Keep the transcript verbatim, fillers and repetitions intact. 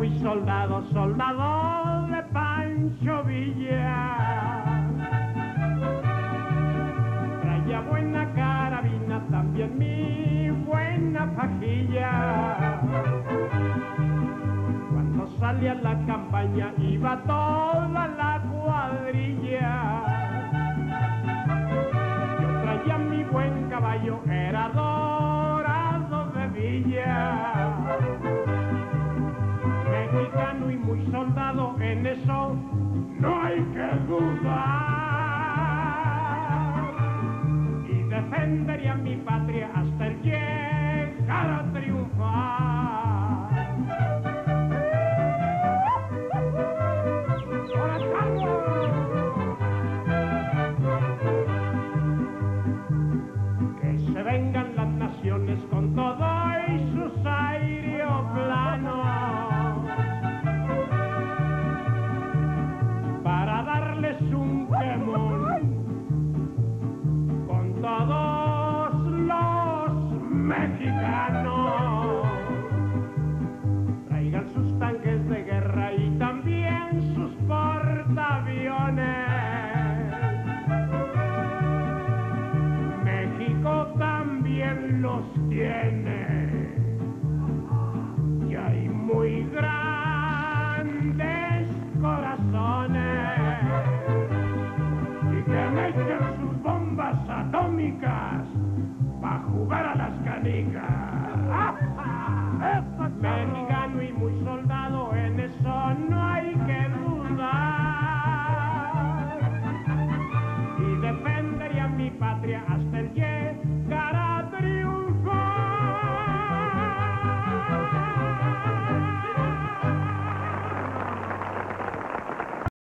muy soldado, soldado de Pancho Villa. Traía buena carabina, también mi buena fajilla. Cuando salía a la campaña iba toda la cuadrilla. Yo traía mi buen caballo, era Dorado de Villa. Mexicano y muy soldado, en eso no hay que dudar. Y defendería mi patria hasta el llegar a triunfar. ¡Ahora estamos! Que se vengan las naciones con todo y sus aeroplanos para darles un quemón con todos los mexicanos. Traigan sus tanques de guerra y también sus portaaviones. México también los tiene y hay muy grandes corazones. Y que me echen sus bombas atómicas para jugar a la